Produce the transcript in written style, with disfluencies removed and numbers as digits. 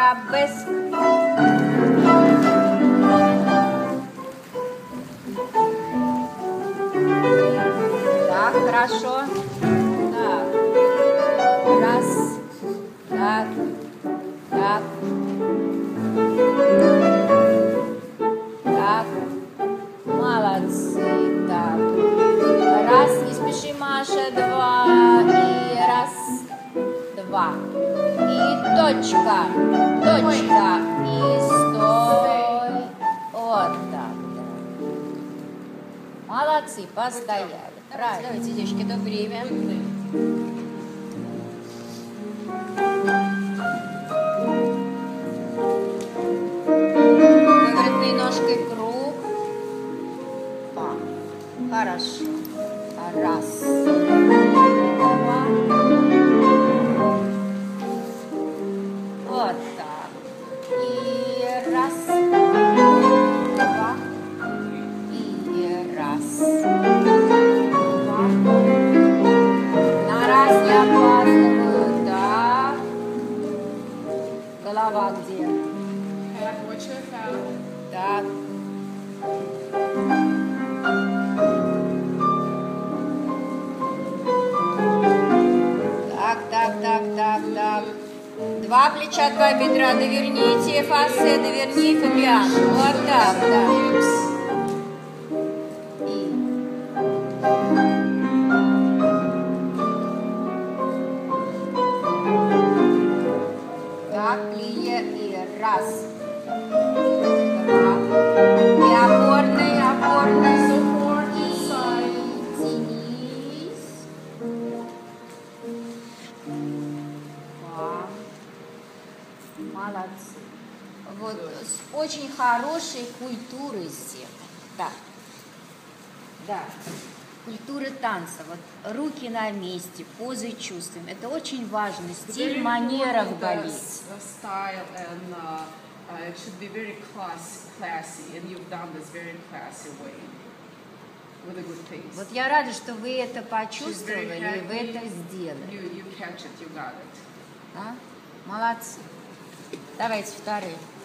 Арабеск. Так, хорошо. Так. Раз. Так. Так. Так. Молодцы. Так. Раз. Не спеши, Маша. Два. И раз. Два. И точка. Точка. И стой. Вот так. Молодцы, постояли. Правильно. Давайте, девочки, до время. Выворотной ножкой круг. Хорошо. Раз. Два. Вот так. И раз. Два. И раз. Два. На раз не опаздываю. Так. Голова где? Так. Так. Два плеча, два бедра, доверните, фассе, доверни, Фабиан. Вот так, да. И. Так, плие, и раз. Два. И опорный. Молодцы. Вот с очень хорошей культурой сделано. Да. Да. Культура танца. Вот руки на месте, позы чувствуем. Это очень важно. Стиль, манера в балете. It should be very classy, and you've done this very classy way with a good pace. Вот я рада, что вы это почувствовали и вы это сделали. You catch it, you got it. Да? Молодцы. Давайте вторые.